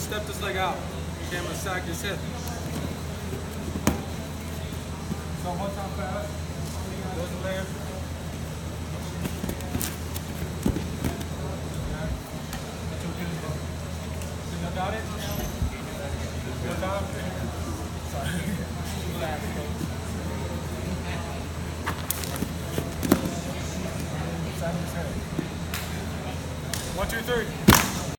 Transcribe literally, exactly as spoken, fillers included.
step this leg out. Okay, I'm gonna sack his hip. So one time fast. Goes the leg. You got it? Good job. Sorry. One, two, three.